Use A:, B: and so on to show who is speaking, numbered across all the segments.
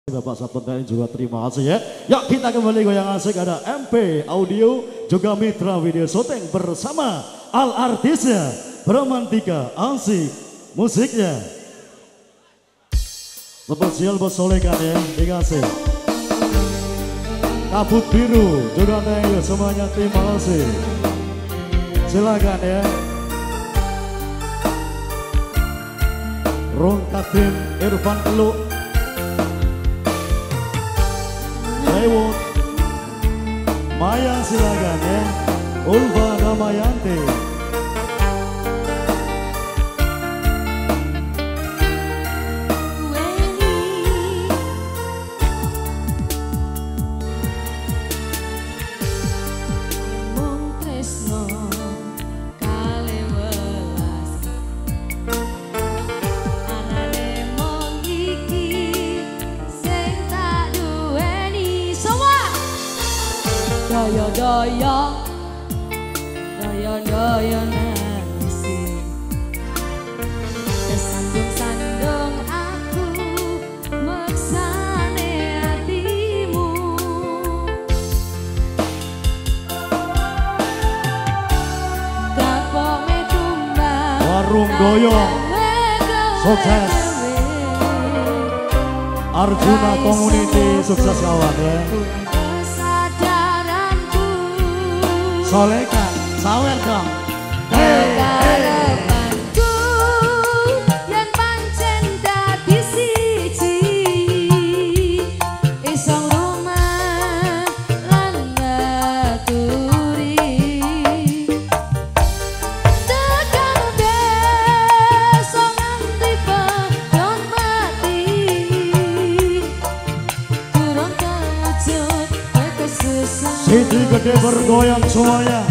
A: Bapak Sabtu dan juga terima kasih ya. Yuk kita kembali goyang asik, ada MP Audio juga Mitra Video Syuting bersama Al Artisnya Romantika asik musiknya. Spesial buat solekan ya, dikasih. Kabut biru juga thank you semuanya, terima kasih. Silakan ya. Ron Katim Irfan Teluk Lewut Maya, silakan ya. Ulfa Damayanti.
B: Doyo nangisi kesandung-sandung aku meksane hatimu. Kapome tumbang
A: Warung Doyong sukses. Arjuna Community sukses kawan ya. Solekan, sawer dong.
B: Harapanku yang pancen dadi siji, iso rumah lan ngaturi. Tekan besok nganti padha mati, durung kewujud kesusahan.
A: Siti gede bergoyang semuanya.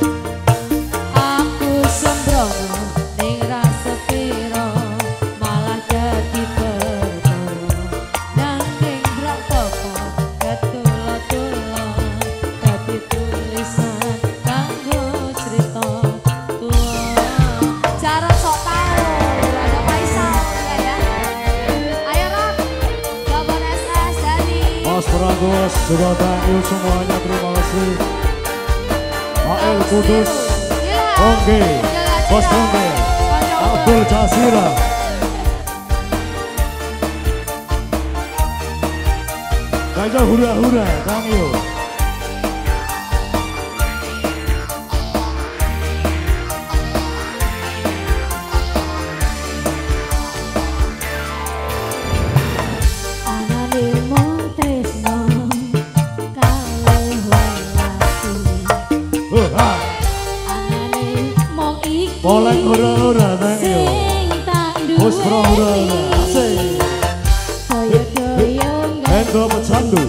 B: Aku sembrono ning rasa piro, malah dadi perkara. Nanging bratopo ketulo-tulo, dadi tulisan kanggo crita tuwa. Cara sok tau ada Faisal ya. Ayo Rob, Babon SS Dani.
A: Mas Pragus juga thank you semuanya, terima kasih. Mael Kudus, Ongge, Bos Ongge, Abdul Jasira. Kayaknya hura-hura, thank you. Boleh hura-hura, thank you. Bos Pro hura-hura, asik. Hendro Pecandu,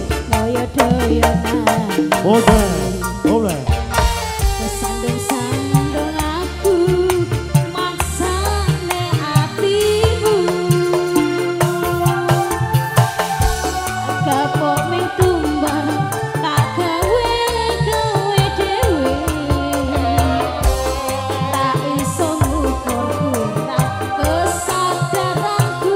A: boleh, boleh.
B: Kesandung-sandung aku maksane hatimu. Kapok ming tumbang tak gawe kowe dhewe. Tak iso ngukur tak kesadaranku.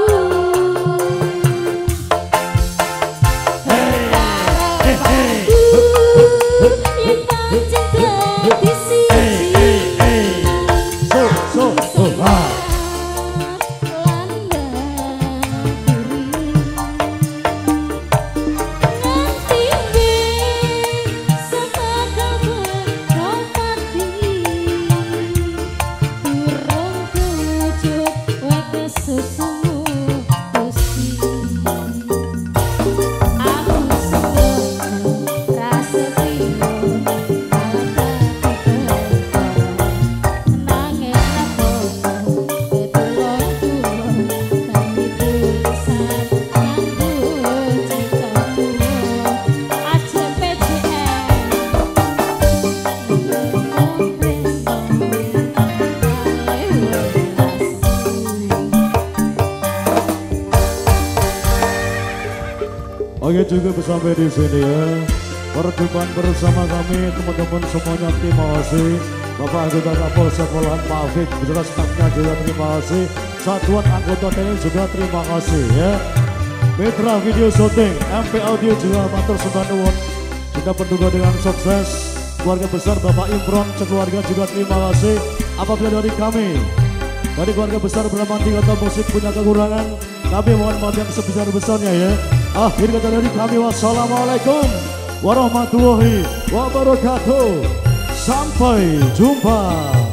A: Oke, juga sampai di sini ya. Perjumpaan bersama kami teman-teman semuanya, terima kasih. Bapak anggota Kapolsek Polahan Pak Afif beserta stafnya juga terima kasih. Satuan anggota TNI juga terima kasih ya. Mitra Video Shooting MP Audio juga matur sembah nuwun. Kita berduga dengan sukses keluarga besar Bapak Imron sekeluarga juga terima kasih. Apabila dari kami dari keluarga besar Bramantiko Kota Musik punya kekurangan, kami mohon maaf yang sebesar-besarnya ya. Akhir kata dari kami, wassalamualaikum warahmatullahi wabarakatuh. Sampai jumpa.